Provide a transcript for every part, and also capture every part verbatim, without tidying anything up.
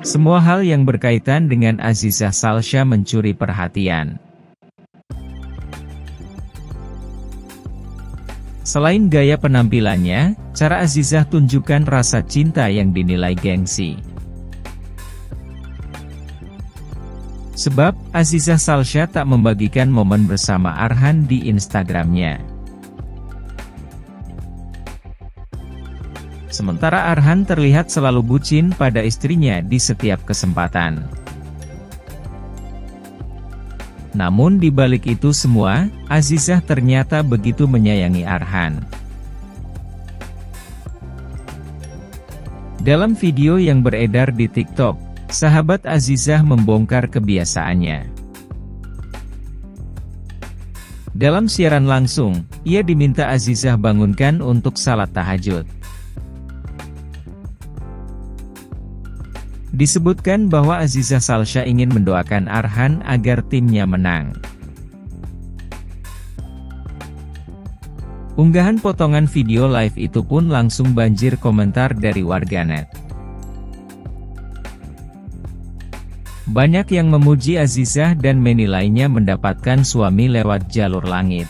Semua hal yang berkaitan dengan Aziza Salsya mencuri perhatian. Selain gaya penampilannya, cara Aziza tunjukkan rasa cinta yang dinilai gengsi. Sebab, Aziza Salsya tak membagikan momen bersama Arhan di Instagramnya. Sementara Arhan terlihat selalu bucin pada istrinya di setiap kesempatan. Namun di balik itu semua, Azizah ternyata begitu menyayangi Arhan. Dalam video yang beredar di TikTok, sahabat Azizah membongkar kebiasaannya. Dalam siaran langsung, ia diminta Azizah bangunkan untuk salat tahajud. Disebutkan bahwa Aziza Salsya ingin mendoakan Arhan agar timnya menang. Unggahan potongan video live itu pun langsung banjir komentar dari warganet. Banyak yang memuji Azizah dan menilainya mendapatkan suami lewat jalur langit.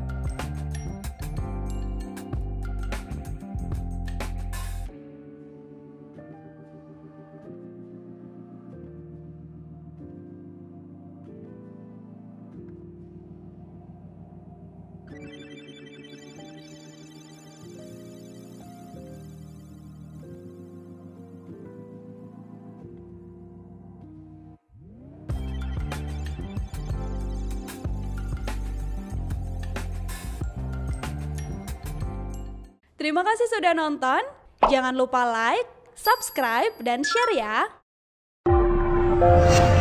Terima kasih sudah nonton, jangan lupa like, subscribe, dan share ya!